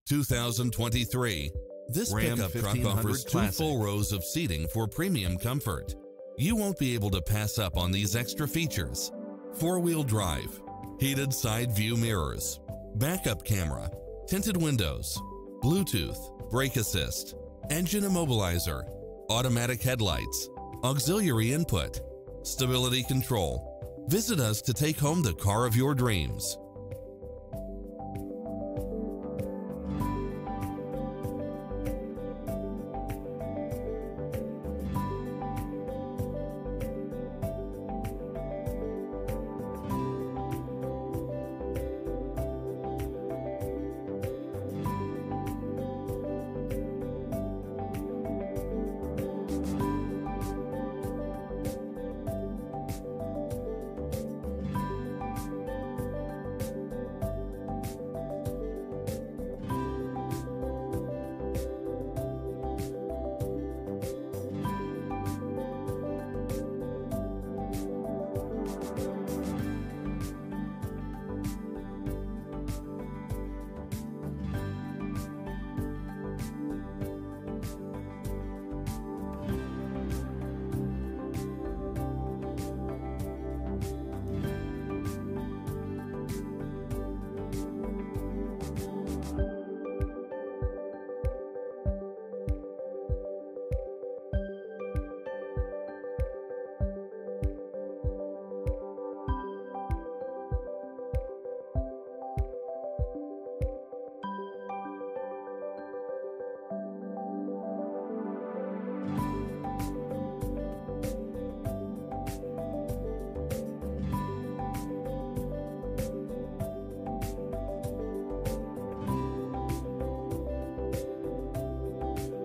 2023. This pickup truck offers 2 full rows of seating for premium comfort. You won't be able to pass up on these extra features. 4-wheel drive, heated side view mirrors, backup camera, tinted windows, Bluetooth, brake assist, engine immobilizer, automatic headlights, auxiliary input, stability control. Visit us to take home the car of your dreams.